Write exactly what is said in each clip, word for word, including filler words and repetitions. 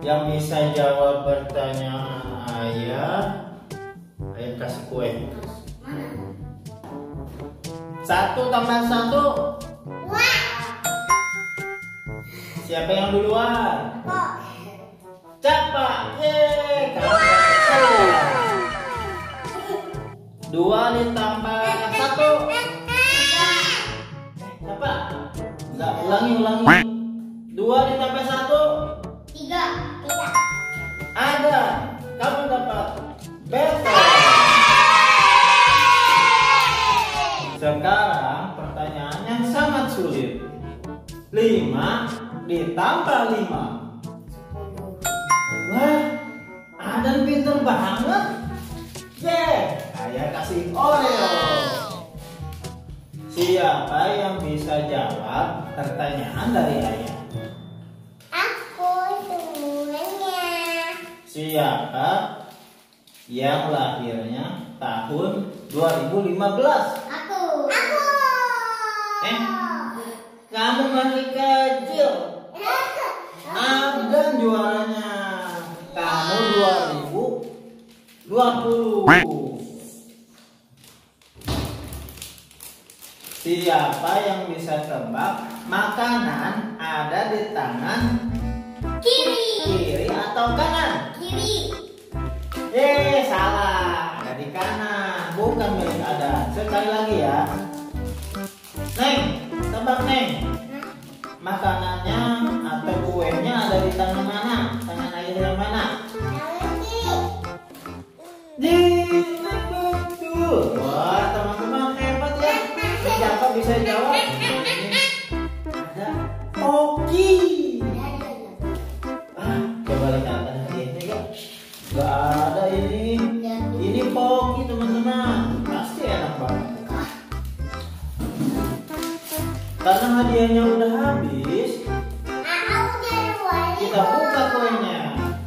Yang bisa jawab pertanyaan ayah, ayah kasih kue. Satu tambah satu. Siapa yang duluan? Cepat. Yeay, kamu dapat. Dua ditambah satu. Siapa? Enggak, ulangi, ulangi. Dua ditambah satu. Tiga. Tiga. Ada. Kamu dapat betul. Sekarang pertanyaannya sangat sulit. Lima ditambah lima. Wah, Adan pinter banget. Yeay, ayah kasih Oreo. Siapa yang bisa jawab pertanyaan dari ayah? Aku semuanya. Siapa yang lahirnya tahun dua ribu lima belas? Aku. Aku. Eh, kamu masih kecil. Adan juaranya. Kamu dua ribu dua puluh. Siapa yang bisa tebak makanan ada di tangan Kiri. kiri atau kanan? Kiri. Eh, salah. Ada di kanan, bukan milik Adan. Sekali lagi ya. Neng, tebak Neng. Makanannya atau kuenya ada di tangan mana? Tangan ayah yang mana? Di betul. Wah, teman-teman hebat ya. Siapa bisa jawab? Ada Poki. Ah, coba lihat ada hadiahnya ya. Gak ada ini. Ini Poki teman-teman. Pasti enak banget. Karena hadiahnya udah habis, kita buka kuenya.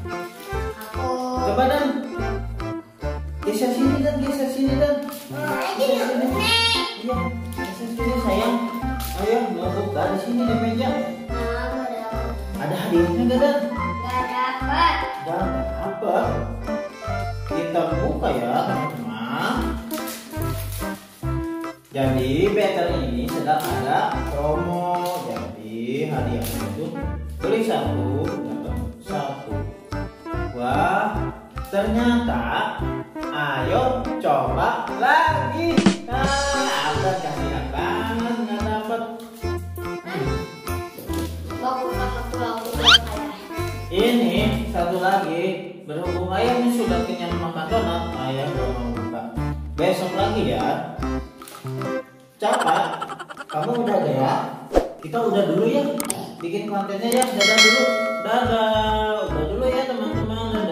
Coba Dan, geser sini Dan, geser sini Dan. Geser sini. Iya, geser sini sayang. Ayo, mau buka di sini di meja. Ada hadiahnya gak Dan? Gak dapat. Gak dapat. Kita buka ya teman-teman. Jadi battery ini sedang ada promo. Jadi hadiahnya itu beli satu dapat satu. Wah, ternyata ayo coba lagi. Nah, Adan kasihan banget nggak dapat. Ini satu lagi, berhubung ayahnya sudah kenyang makan donat, ayah belum mau buka. Besok lagi ya. Cepat, kamu udah ada ya? Kita udah dulu ya, bikin kontennya ya. Dadah dulu, dadah, udah dulu ya teman-teman.